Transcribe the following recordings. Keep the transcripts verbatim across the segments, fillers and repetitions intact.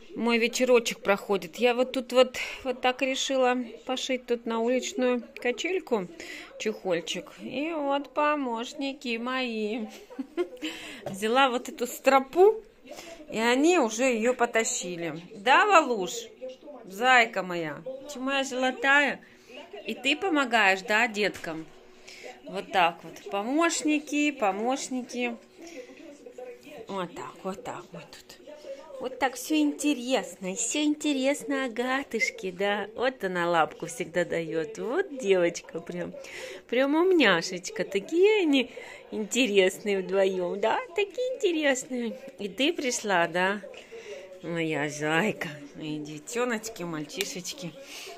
мой вечерочек проходит. Я вот тут вот, вот так решила пошить тут на уличную качельку чехольчик. И вот помощники мои. Взяла вот эту стропу, и они уже ее потащили. Да, Валуш? Зайка моя, ты моя золотая. И ты помогаешь, да, деткам? Вот так вот. Помощники, помощники. Вот так, вот так вот тут. Вот так все интересно, все интересно Агатышке, да. Вот она лапку всегда дает. Вот девочка прям, прям умняшечка. Такие они интересные вдвоем, да, такие интересные. И ты пришла, да, моя зайка. И детеночки, мальчишечки.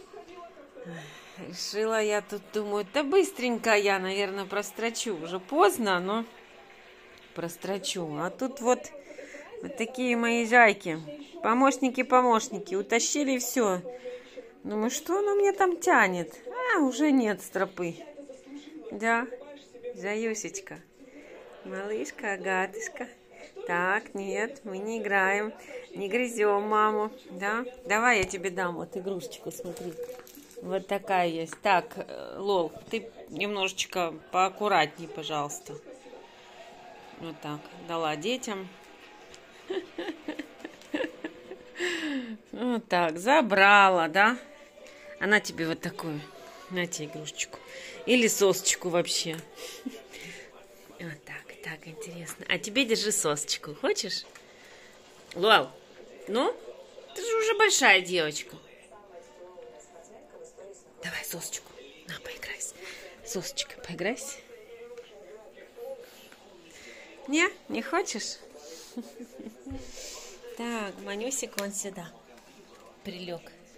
Решила я тут, думаю, да быстренько я, наверное, прострочу. Уже поздно, но прострочу. А тут вот... Вот такие мои зайки. Помощники, помощники. Утащили все. Думаю, что оно мне там тянет? А, уже нет стропы. Да, заюсечка. Малышка, Агатышка. Так, нет, мы не играем. Не грызем маму. Да? Давай я тебе дам вот игрушечку, смотри. Вот такая есть. Так, Лол, ты немножечко поаккуратней, пожалуйста. Вот так. Дала детям. Вот так, забрала, да? Она тебе вот такую, на тебе игрушечку. Или сосочку вообще. Вот так, так, интересно. А тебе держи сосочку, хочешь? Луал, ну, ты же уже большая девочка. Давай сосочку, на, поиграйся. Сосочкой поиграйся. Не, не хочешь? Так, Манюсик вон сюда прилег.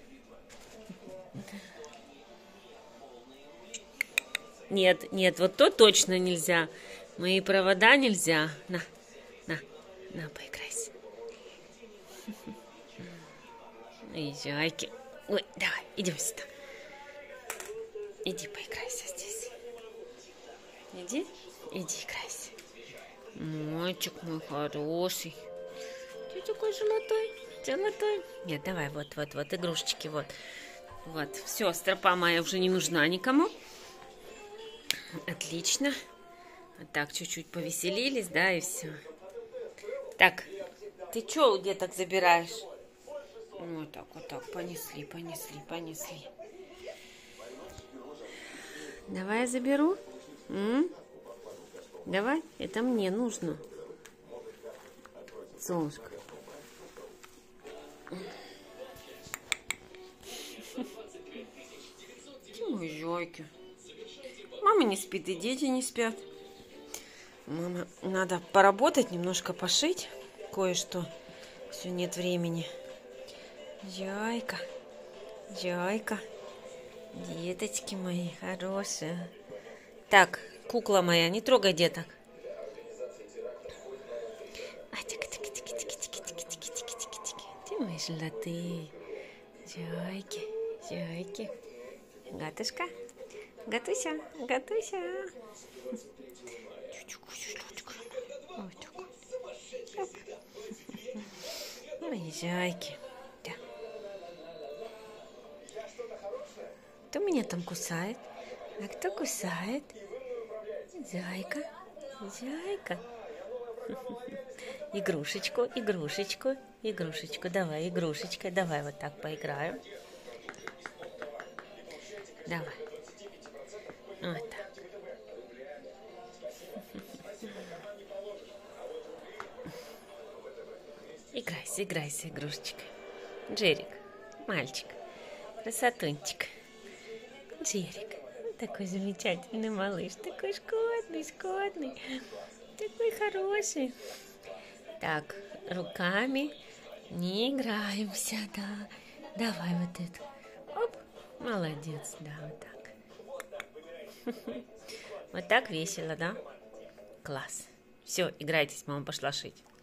Нет, нет, вот то точно нельзя. Мои провода нельзя. На, на, на, поиграйся. Ой, зайки. Ой, давай, идем сюда. Иди поиграйся здесь. Иди, иди играйся. Мальчик мой хороший. Ты такой золотой, золотой. Нет, давай, вот, вот, вот, игрушечки, вот. Вот, все, стропа моя уже не нужна никому. Отлично. Вот так, чуть-чуть повеселились, да, и все. Так, ты что у деток забираешь? Вот так, вот так, понесли, понесли, понесли. Давай я заберу. М? Давай, это мне нужно. Солнышко. Ой, зайки. Мама не спит, и дети не спят. Мама, надо поработать, немножко пошить кое-что. Все, нет времени. Зайка, зайка. Деточки мои хорошие. Так, кукла моя, не трогай деток. Ты мои золотые. Зайки, зайки. Гатышка, Гатуся, Гатуся. Вот так. Мои зайки. Да. Кто меня там кусает? А кто кусает? Зайка, зайка. Игрушечку, игрушечку, игрушечку. Давай, игрушечка. Давай вот так поиграем. Давай. Вот так. Играйся, играйся, игрушечкой. Джерик, мальчик, красотунчик. Джерик, такой замечательный малыш, такой шкодный, шкодный, такой хороший. Так, руками не играемся, да. Давай вот это. Оп, молодец, да, вот так. Вот так весело, да? Класс. Все, играйтесь, мама пошла шить.